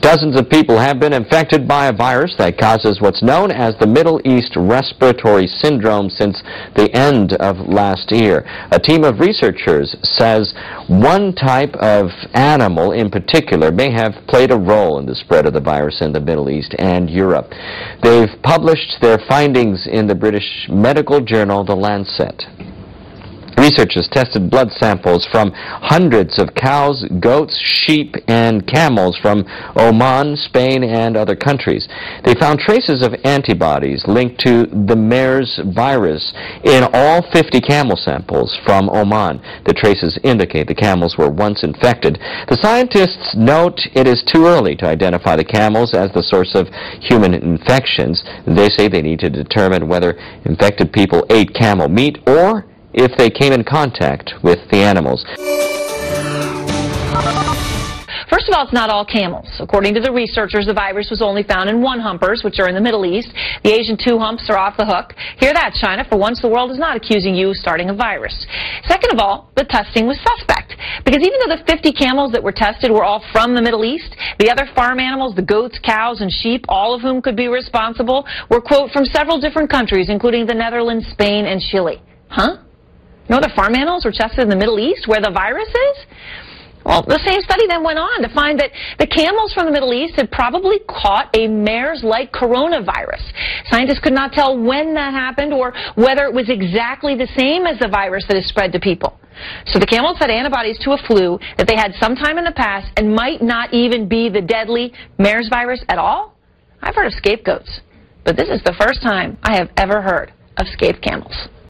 Dozens of people have been infected by a virus that causes what's known as the Middle East Respiratory Syndrome since the end of last year. A team of researchers says one type of animal in particular may have played a role in the spread of the virus in the Middle East and Europe. They've published their findings in the British medical journal The Lancet. Researchers tested blood samples from hundreds of cows, goats, sheep, and camels from Oman, Spain, and other countries. They found traces of antibodies linked to the MERS virus in all 50 camel samples from Oman. The traces indicate the camels were once infected. The scientists note it is too early to identify the camels as the source of human infections. They say they need to determine whether infected people ate camel meat or if they came in contact with the animals. First of all, it's not all camels. According to the researchers, the virus was only found in one-humpers, which are in the Middle East. The Asian two-humps are off the hook. Hear that, China? For once, the world is not accusing you of starting a virus. Second of all, the testing was suspect, because even though the 50 camels that were tested were all from the Middle East, the other farm animals, the goats, cows, and sheep, all of whom could be responsible, were, quote, from several different countries, including the Netherlands, Spain, and Chile. Huh? No other farm animals were tested in the Middle East, where the virus is? Well, the same study then went on to find that the camels from the Middle East had probably caught a MERS-like coronavirus. Scientists could not tell when that happened or whether it was exactly the same as the virus that is spread to people. So the camels had antibodies to a flu that they had sometime in the past and might not even be the deadly MERS virus at all? I've heard of scapegoats, but this is the first time I have ever heard of scaped camels.